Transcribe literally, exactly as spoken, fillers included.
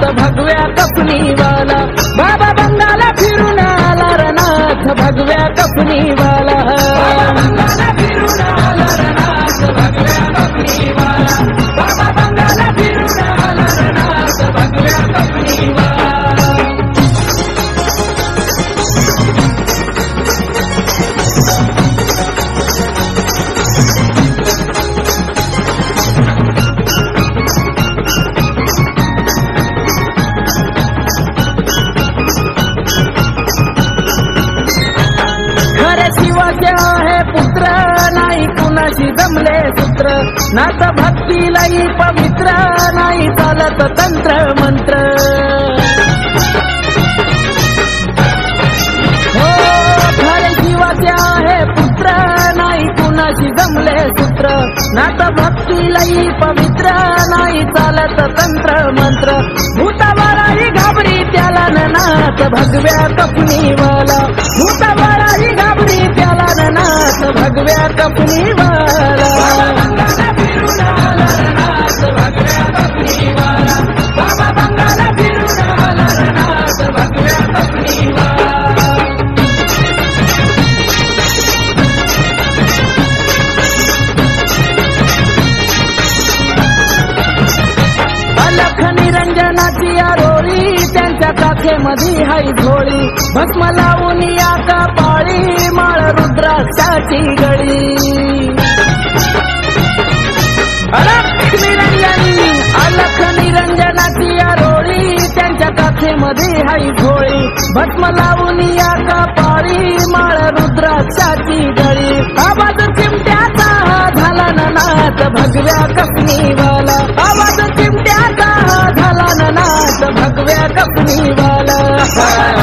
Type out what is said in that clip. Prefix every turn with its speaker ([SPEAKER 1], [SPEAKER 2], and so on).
[SPEAKER 1] भगव्या कपनीवाला बाबा बंगाला फिरून आला रे नाथ भगव्या कपनीवाला बंगाला फिरून आला रे नाथ भगव्या कपनीवाला बाबा बंगाला फिरून आला रे नाथ भगव्या कपनीवाला आहे पुत्र नाही कुणाशी जमले सूत्र नाथ भक्तीलाही पवित्र नाही चालत तंत्र मंत्र हो खरे जीवाचे आहे पुत्र नाही कुणाशी जमले सूत्र नाथ भक्तीलाही पवित्र नाही चालत तंत्र मंत्र भूताबाळाही घाबरी त्याला नाथ भगव्या कपनीवाला भूताबाळाही घाबरी त्याला नाथ भगव्या कपनीवाला बंगाला फिरून आला रे नाथ भगव्या कपनीवाला बाबा बंगाला फिरून आला रे नाथ भगव्या कपनीवाला अलख निरंजनाची आरोळी त्यांच्या काखेमध्ये हाय झोळी भस्म लावून या कपाळी माळ रुद्राक्षाची गळी अलख निरंजन अलख निरंजनाची आरोळी त्यांच्या काखेमध्ये हाय झोळी भस्म लावून या कपाळी माळ रुद्राक्षाची गळी आवाज चिमट्याचा झाला नाथ भगव्या कपनीवाला आवाज चिमट्याचा झाला नाथ भगव्या कपनीवाला